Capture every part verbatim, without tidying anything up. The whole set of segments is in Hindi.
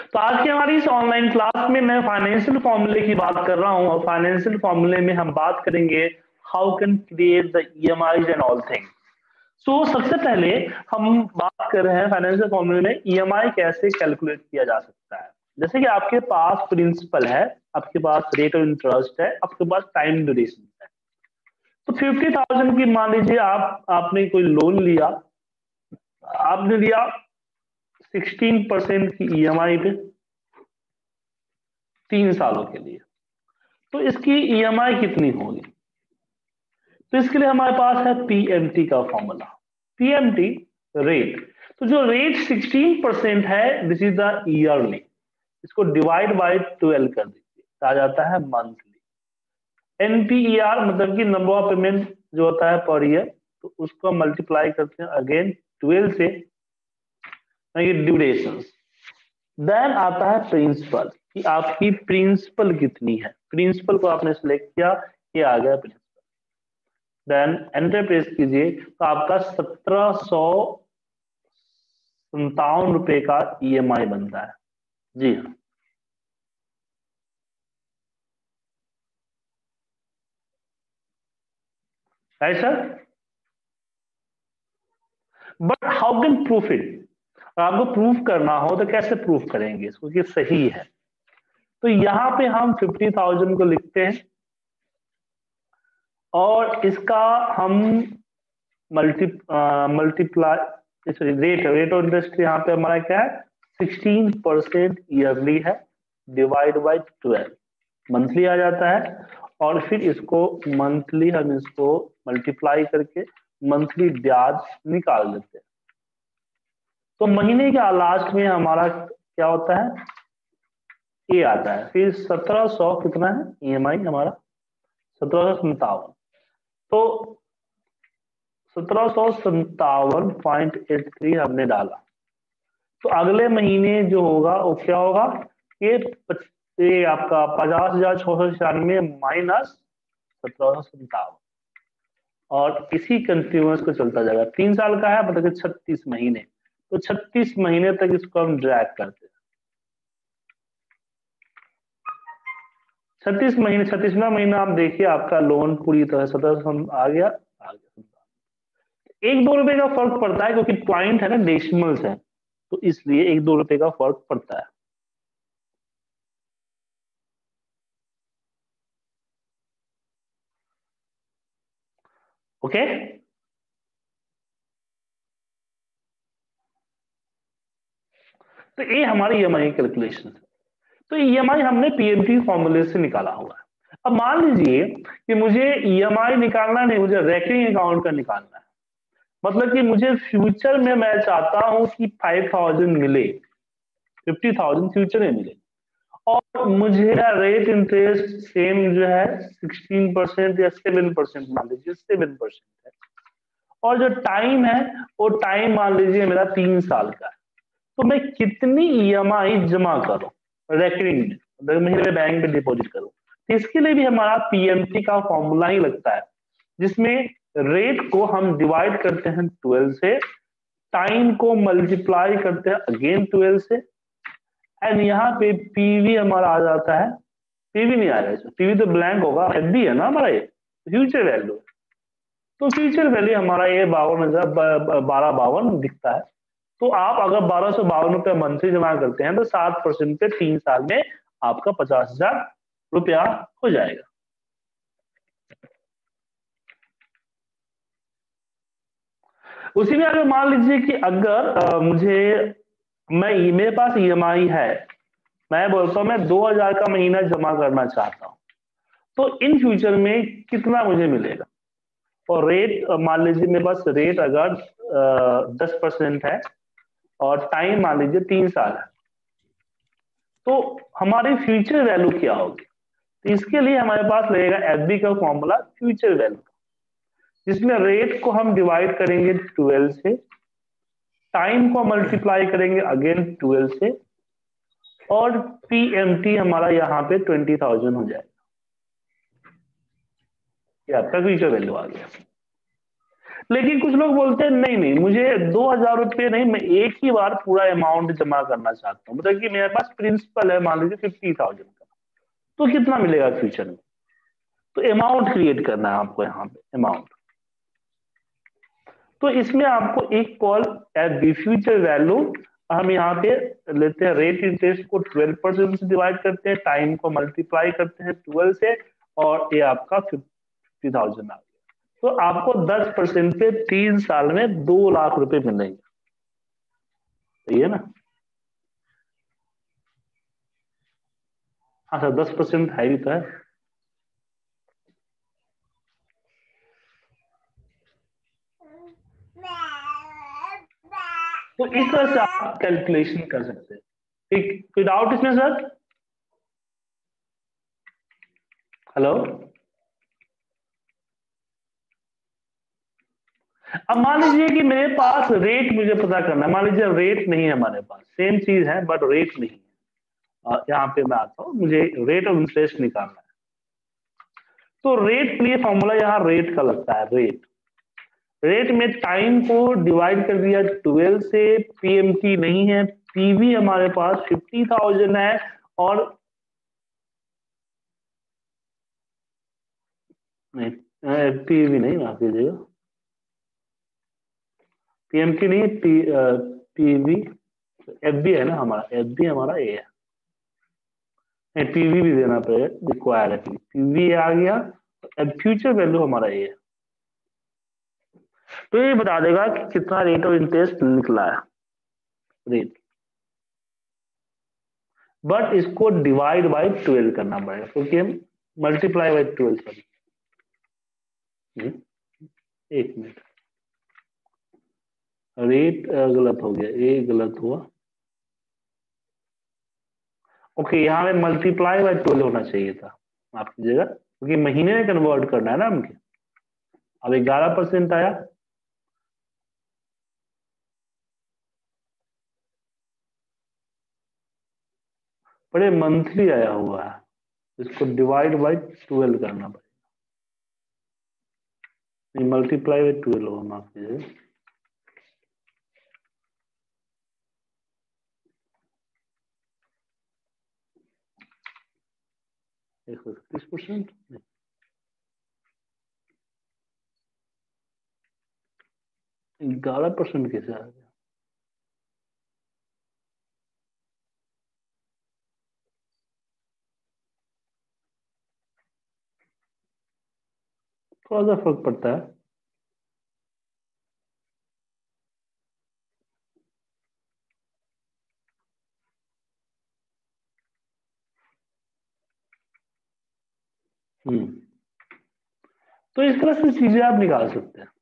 तो आज की हमारी इस ऑनलाइन क्लास में मैं फाइनेंशियल फॉर्मूले की बात कर रहा हूं और फाइनेंशियल फॉर्मूले में हम बात करेंगे how can create the EMIs and all thing. So सबसे पहले हम बात कर रहे हैं फाइनेंशियल फॉर्मूले में ईएमआई कैसे कैलकुलेट किया जा सकता है। जैसे कि आपके पास प्रिंसिपल है, आपके पास रेट ऑफ इंटरेस्ट है, आपके पास टाइम ड्यूरेशन है। तो फिफ्टी थाउजेंड की मान लीजिए आप आपने कोई लोन लिया, आपने लिया सिक्सटीन परसेंट की ईएमआई पे तीन सालों के लिए। तो इसकी ईएमआई कितनी होगी? तो इसके लिए हमारे पास है पीएमटी का फॉर्मूला, पीएमटी रेट। तो जो रेट सिक्सटीन परसेंट है दिस इज द ईयरली, इसको डिवाइड बाय ट्वेल्व कर दीजिए, आ जाता है मंथली। एनपीईआर मतलब कि नंबर ऑफ पेमेंट जो होता है पर ईयर, तो उसको मल्टीप्लाई करते हैं अगेन ट्वेल्व से, ड्यूरेशन। देन आता है प्रिंसिपल कि आपकी प्रिंसिपल कितनी है। प्रिंसिपल को आपने सिलेक्ट किया, ये आ गया प्रिंसिपल। देन एंटर प्रेस कीजिए तो आपका सत्रह सौ संतावन रुपए का ईएमआई बनता है। जी हाँ, है sir. But how can proof it? आपको प्रूफ करना हो तो कैसे प्रूफ करेंगे इसको कि सही है? तो यहां पे हम फिफ्टी थाउजेंड को लिखते हैं और इसका हम multi multiply rate rate of interest यहाँ पे हमारा क्या है, सिक्सटीन परसेंट ईयरली है, डिवाइड बाय ट्वेल्व मंथली आ जाता है। और फिर इसको मंथली हम इसको मल्टीप्लाई करके मंथली ब्याज निकाल देते हैं। तो महीने के लास्ट में हमारा क्या होता है, ये आता है। फिर सत्रह सौ कितना है ईएमआई हमारा, सत्रह सौ संतावन। तो सत्रह सौ संतावन पॉइंट एट थ्री हमने डाला। तो अगले महीने जो होगा वो क्या होगा, ये ये आपका पचास हजार छह सौ छियानवे माइनस सत्रह सौ संतावन, और इसी कंटिन्यूस को चलता जाएगा। तीन साल का है मतलब छत्तीस महीने, तो छत्तीस महीने तक इसको हम ड्रैग करते हैं। छत्तीस महीने, छत्तीसवां महीना आप देखिए आपका लोन पूरी तरह सत्रह सौ आ गया आ गया एक दो रुपए का फर्क पड़ता है क्योंकि पॉइंट है ना, डेसिमल्स है, तो इसलिए एक दो रुपए का फर्क पड़ता है। ओके, तो ये हमारी ईएमआई कैलकुलेशन है। तो ईएमआई हमने पीएमटी फॉर्मूले से निकाला हुआ है। अब मान लीजिए कि मुझे ईएमआई निकालना नहीं, मुझे रैकिंग अकाउंट का निकालना है। मतलब कि मुझे फ्यूचर में मैं चाहता हूं कि फाइव थाउजेंड मिले, फिफ्टी थाउजेंड फ्यूचर में मिले, और मुझे रेट इंटरेस्ट सेम जो है सिक्सटीन परसेंट या सेवन परसेंट मान लीजिए सेवन परसेंट है, और जो टाइम है वो टाइम मान लीजिए मेरा तीन साल का है। तो मैं कितनी ईएमआई जमा करूं रेकरिंग में, अगर महीने बैंक में डिपॉजिट करूं? तो इसके लिए भी हमारा पीएमटी का फॉर्मूला ही लगता है, जिसमें रेट को हम डिवाइड करते हैं ट्वेल्व से, टाइम को मल्टीप्लाई करते हैं अगेन ट्वेल्व से, एंड यहाँ पे पीवी हमारा आ जाता है। पीवी नहीं आ रहा है, पीवी तो ब्लैंक होगा, एफडी है ना हमारा, ये फ्यूचर वैल्यू। तो फ्यूचर वैल्यू हमारा ये बावन हजार बारह बावन दिखता है। तो आप अगर बारह सौ बावन रुपया मंथली जमा करते हैं तो सात परसेंट पे तीन साल में आपका पचास हजार रुपया हो जाएगा। उसी में अगर मान लीजिए कि अगर आ, मुझे मैं मेरे पास ईएमआई है, मैं बोलता हूं मैं दो हजार का महीना जमा करना चाहता हूं, तो इन फ्यूचर में कितना मुझे मिलेगा? और रेट मान लीजिए मेरे पास रेट अगर दस परसेंट है और टाइम मान लीजिए तीन साल है, तो हमारी फ्यूचर वैल्यू क्या होगी? तो इसके लिए हमारे पास लगेगा एफडी का फॉर्मूला फ्यूचर वैल्यू, जिसमें रेट को हम डिवाइड करेंगे ट्वेल्व से, टाइम को मल्टीप्लाई करेंगे अगेन ट्वेल्व से, और पीएमटी हमारा यहाँ पे ट्वेंटी थाउजेंड हो जाएगा। ये आपका फ्यूचर वैल्यू आ गया। लेकिन कुछ लोग बोलते हैं नहीं नहीं मुझे दो हजार रुपये नहीं, मैं एक ही बार पूरा अमाउंट जमा करना चाहता हूँ। मतलब कि मेरे पास प्रिंसिपल है मान लीजिए फिफ्टी थाउजेंड का, तो कितना मिलेगा फ्यूचर में, तो अमाउंट क्रिएट करना है आपको यहाँ पे अमाउंट। तो इसमें आपको एक call at the future value, हम यहाँ पे लेते हैं रेट इंटरेस्ट को ट्वेल्व परसेंट से डिवाइड करते हैं, टाइम को मल्टीप्लाई करते हैं ट्वेल्व से, और ये आपका फिफ्टी थाउजेंड आ गया। तो आपको दस परसेंट पे तीन साल में दो लाख रुपए मिलेंगे, सही है ना। हाँ सर, दस परसेंट है भी तो है। तो इस तरह से आप कैलकुलेशन कर सकते हैं। ठीक, कोई डाउट इसमें सर? हेलो, अब मान लीजिए कि मेरे पास रेट मुझे पता करना है, मान लीजिए रेट नहीं है हमारे पास, सेम चीज है बट रेट नहीं है। यहाँ पे मैं आता हूँ, मुझे रेट ऑफ इंटरेस्ट निकालना है। तो रेट के लिए फॉर्मूला यहाँ रेट का लगता है, रेट रेट में टाइम को डिवाइड कर दिया ट्वेल्व से, पीएमटी नहीं है, पीवी हमारे पास फिफ्टी थाउजेंड है, और नहीं पीवी नहीं, माफ कीजिएगा, पीएमटी नहीं, पी पीवी एफ बी है ना हमारा, एफ बी हमारा ए है, पीवी भी देना पड़ेगा, रिक्वायर है, पीवी आ गया, अब फ्यूचर वैल्यू हमारा ये है। तो ये बता देगा कि कितना रेट ऑफ इंटरेस्ट निकला है, रेट, बट इसको डिवाइड बाय ट्वेल्व करना पड़ेगा, क्योंकि हम मल्टीप्लाई बाय ट्वेल्व सॉरी एक मिनट, रेट गलत हो गया, ये गलत हुआ। ओके, यहाँ पे मल्टीप्लाई बाय ट्वेल्व होना चाहिए था, माफ कीजिएगा, क्योंकि महीने में कन्वर्ट करना है ना हमके। अब ग्यारह परसेंट आया, पर ये मंथली आया हुआ है, इसको डिवाइड बाय ट्वेल्व करना पड़ेगा, नहीं मल्टीप्लाई बाय ट्वेल्व होगा, माफ कीजिएगा। एक सौ तीस परसेंट ग्यारह परसेंट कैसे आ गया? थोड़ा सा फर्क पड़ता है। हम्म, तो इस तरह से चीजें आप निकाल सकते हैं।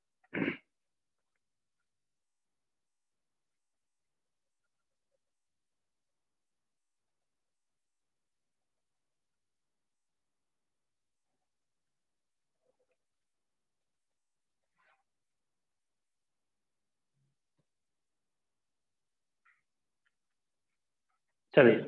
चलिए,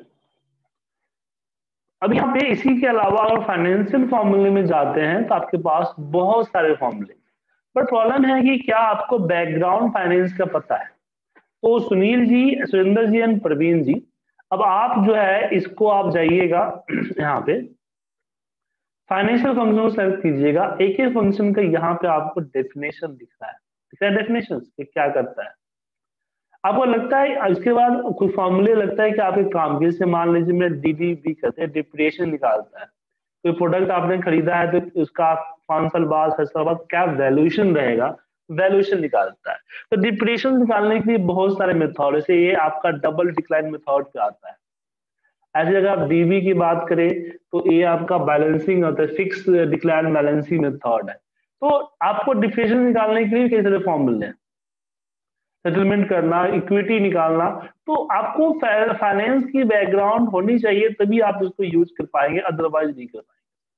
अब यहाँ पे इसी के अलावा अगर फाइनेंशियल फॉर्मूले में जाते हैं तो आपके पास बहुत सारे फॉर्मूले, पर प्रॉब्लम है कि क्या आपको बैकग्राउंड फाइनेंस का पता है। तो सुनील जी, सुरेंद्र जी एंड प्रवीण जी, अब आप जो है इसको आप जाइएगा यहाँ पे फाइनेंशियल फंक्शन को सेलेक्ट कीजिएगा, एक एक फंक्शन का यहाँ पे आपको डेफिनेशन दिख रहा है, दिख रहा है डेफिनेशन क्या करता है। आपको लगता है इसके बाद कुछ फॉर्मूले लगता है कि आप एक काम, जैसे मान लीजिए मैं डीडीबी करते हैं, डिप्रिसिएशन निकालता है, कोई प्रोडक्ट आपने खरीदा है तो उसका पांच साल बाद छह साल बाद क्या वैल्यूएशन रहेगा, वैल्यूएशन निकालता है। तो डिप्रिसिएशन निकालने के लिए बहुत सारे मेथड, जैसे ये आपका डबल डिक्लाइन मेथड पे आता है। ऐसे अगर आप डीबी की बात करें तो ये आपका बैलेंसिंग होता है, फिक्स डिक्लाइन बैलेंसिंग मेथड है। तो आपको डिप्रिसिएशन निकालने के लिए कई सारे फॉर्मूले हैं, सेटलमेंट करना, इक्विटी निकालना, तो आपको फाइनेंस की बैकग्राउंड होनी चाहिए, तभी आप उसको यूज कर पाएंगे, अदरवाइज नहीं कर पाएंगे।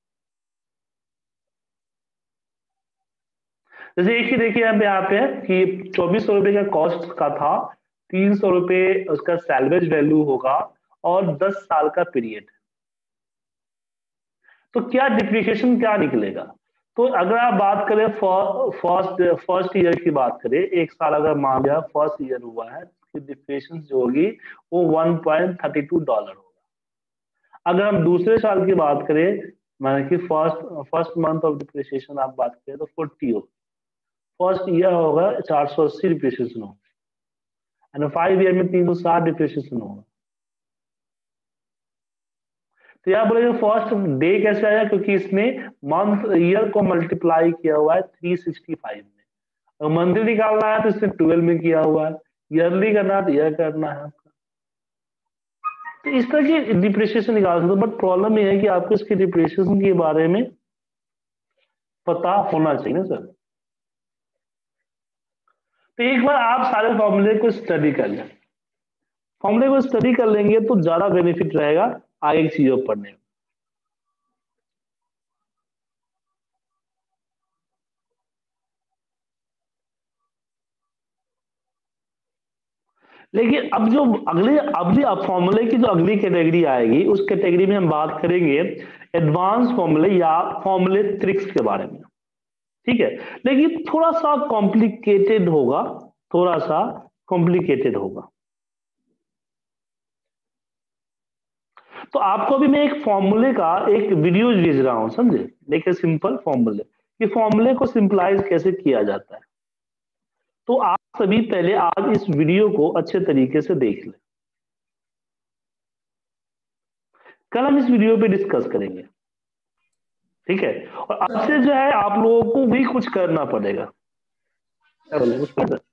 जैसे एक ही देखिए यहाँ पे यहाँ पे कि चौबीस सौ रुपए का कॉस्ट का था, तीन सौ रुपए उसका सैलवेज वैल्यू होगा, और दस साल का पीरियड। तो क्या डिप्रिसिएशन क्या निकलेगा, तो अगर आप बात करें फर्स्ट फर्स्ट ईयर की बात करें, एक साल अगर मान लिया फर्स्ट ईयर हुआ है, उसकी डिप्रेशन जो होगी वो one point thirty two dollar होगा। अगर हम दूसरे साल की बात करें, माने कि first first month of depreciation आप बात करें तो फोर्टी हो, फर्स्ट ईयर होगा चार सौ अस्सी डिप्रिसिएशन होगा, एंड फाइव ईयर में तीन सौ साठ डिप्रिसिएशन होगा। तो यहाँ बोलेगा फर्स्ट डे कैसे आया, क्योंकि इसने मंथ ईयर को मल्टीप्लाई किया हुआ है थ्री सिक्सटी फाइव में, और मंथली निकालना है तो इसने ट्वेल्व में किया हुआ है, ईयरली करना है तो ईयर करना है आपका। तो इस तरह की डिप्रिसिएशन निकाल सकते हो, बट प्रॉब्लम ये है कि आपको इसके डिप्रिसिएशन के बारे में पता होना चाहिए ना सर। तो एक बार आप सारे फॉर्मूले को स्टडी कर लें, फॉर्मूले को स्टडी कर लेंगे तो ज्यादा बेनिफिट रहेगा आगे की चीजों पढ़ने में। लेकिन अब जो अगले अगली फॉर्मूले की जो अगली कैटेगरी आएगी, उस कैटेगरी में हम बात करेंगे एडवांस फॉर्मूले या फॉर्मूले ट्रिक्स के बारे में, ठीक है। लेकिन थोड़ा सा कॉम्प्लिकेटेड होगा, थोड़ा सा कॉम्प्लिकेटेड होगा। तो आपको भी मैं एक फॉर्मूले का एक वीडियो भेज रहा हूं, समझे, देखिए सिंपल फॉर्मूले, कि फॉर्मूले को सिंपलाइज कैसे किया जाता है। तो आप सभी पहले आज इस वीडियो को अच्छे तरीके से देख लें, कल हम इस वीडियो पे डिस्कस करेंगे, ठीक है। और अब से जो है आप लोगों को भी कुछ करना पड़ेगा। क्या बोले, कुछ करना